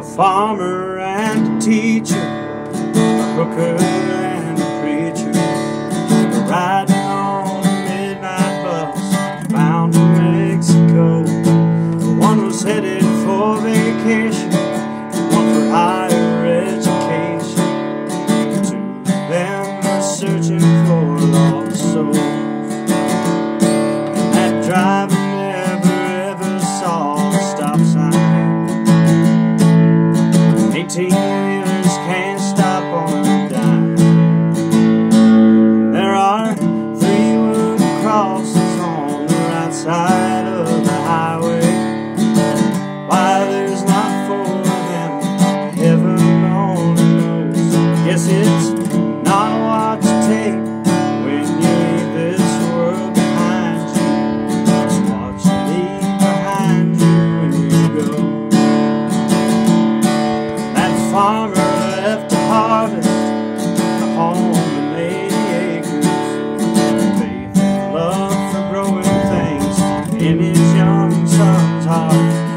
a farmer and a teacher, a hooker and a preacher, riding on a midnight bus bound to Mexico. One was headed for vacation, one for higher education. Two of them were searching for lost souls, and that driver never ever saw the stop sign. 18-wheelers can't stop on a dime. There are 3 wooden crosses on the right side of the highway. Why there's not 4 of them, heaven only knows. Guess it's not what you take when you leave this world behind you. It's what you leave behind you when you go. That farmer left to harvest a home and 80 acres, faith and love for growing things in his young son's heart.